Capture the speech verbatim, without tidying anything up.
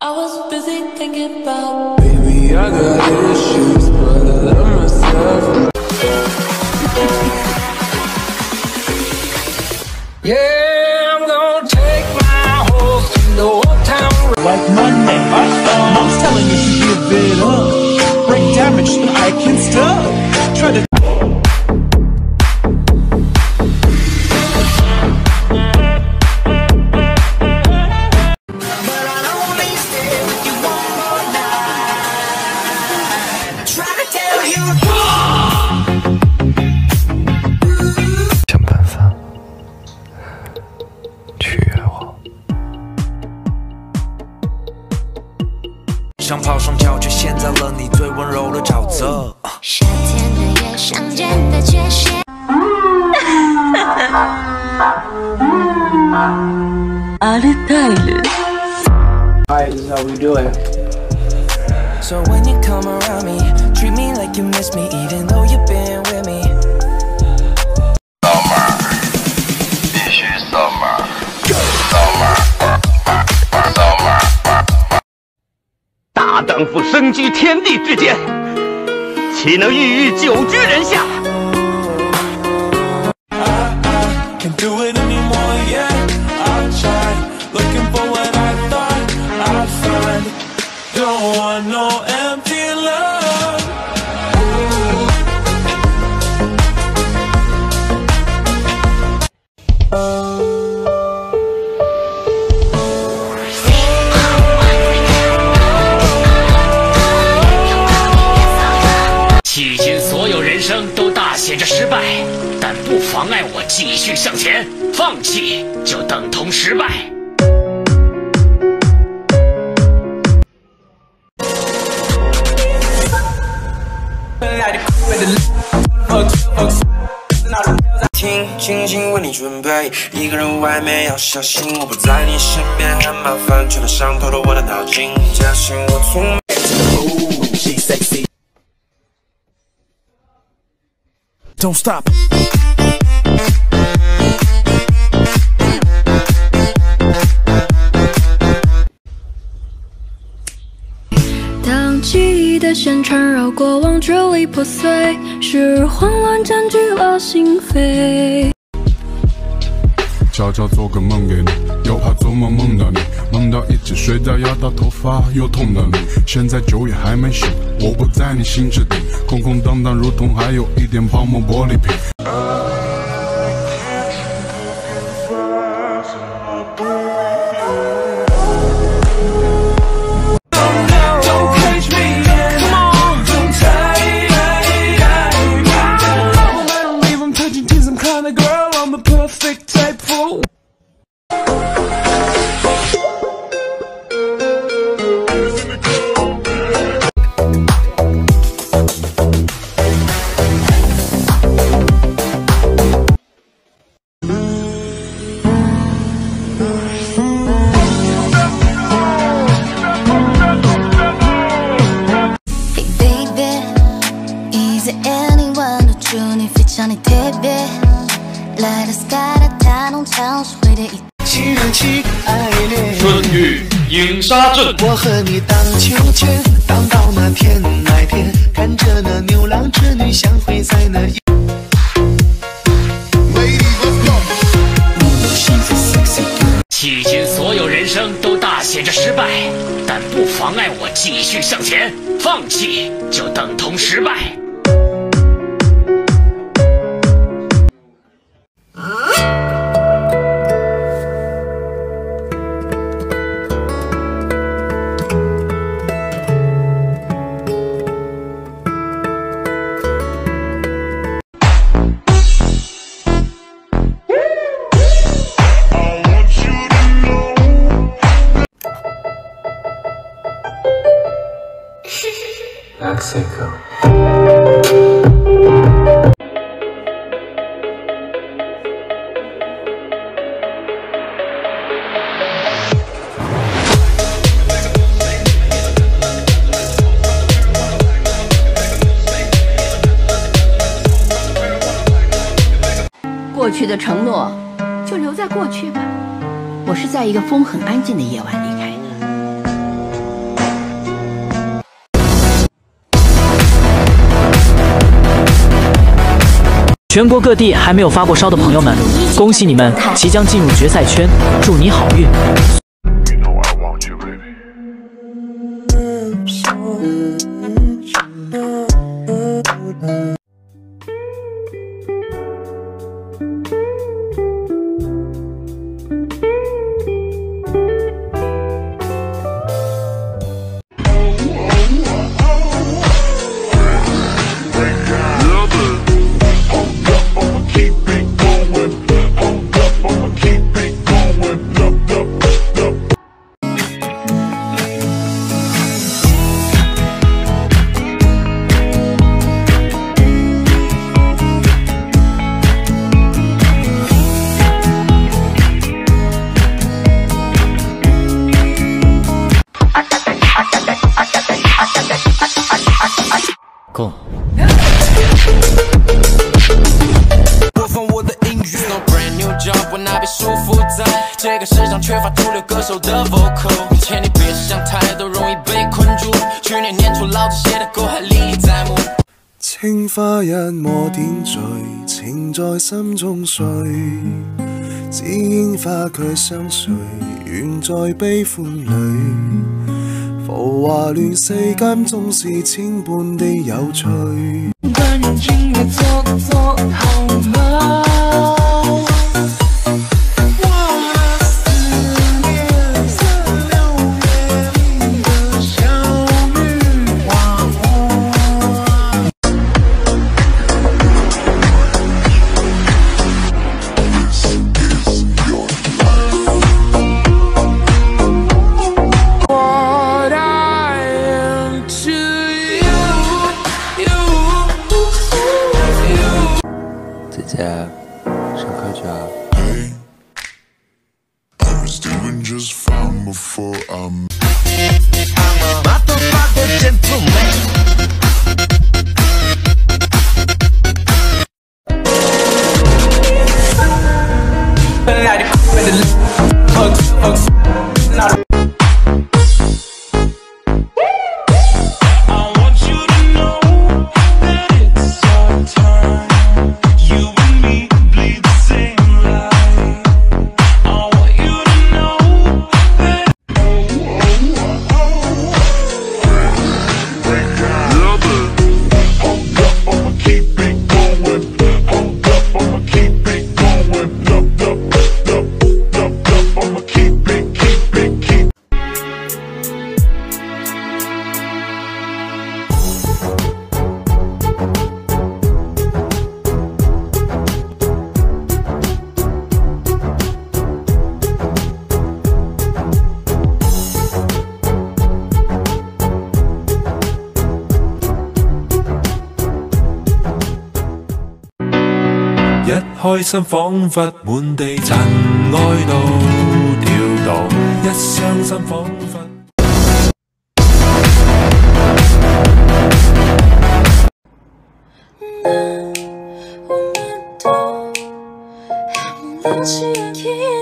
I was busy thinking about Baby, I got issues, but I love myself. Yeah, I'm gonna take my horse to the old town. Like Monday, mom's telling you to give it up. Break damage, then I can stop. Try to 想办法取悦我。 想跑双脚，却陷在了你最温柔的沼泽。 夏天的夜，相见的界限。 あれタイル。 Alright, this is how we do it. So when you come around me, treat me like you miss me, even though you've been with me. Summer， 必须 summer。Summer，Summer。 大丈夫身居天地之间，岂能郁郁久居人下？ Can't do it anymore, yeah. I've tried looking for what I thought I'd find. Don't want no empty love. 迄今所有人生都大写着失败，但不妨碍我继续向前。放弃就等同失败。 听，精心为你准备。一个人外面要小心，我不在你身边很麻烦，却能伤透了我的脑筋。假信我从没。She sexy. Don't stop. 当记忆的线缠绕过往，支离破碎，是慌乱占据了心扉。 悄悄做个梦给你，又怕做梦梦到你，梦到一直睡觉，摇到头发又痛到你。现在酒也还没醒，我不在你心之顶，空空荡荡，如同还有一点泡沫玻璃瓶。 春雨影沙镇， 我和你荡秋千，荡到那天那天，看着那牛郎织女相会在那。 迄今所有人生都大写着失败，但不妨碍我继续向前。放弃就等同失败。 Mexico。 过去的承诺就留在过去吧。我是在一个风很安静的夜晚离开的。 全国各地还没有发过烧的朋友们，恭喜你们即将进入决赛圈，祝你好运。 够。 播放我的音乐 ，No brand new job， 我哪被束缚在这个世上缺乏主流歌手的 vocal。请你别想太多，容易被困住。去年年初老子写的歌还历历在目。 青花一抹點綴，情在心中碎。只煙花卻相隨，願在悲歡裏。 浮華亂世間，總是千般的有趣。但願今夜做做好嗎？我的思念似六月裡的小雨劃過。 姐姐，上课去啊。 一開心彷彿滿地塵埃都掉墮，一傷心彷彿。 난 오늘도 아무렇지 않게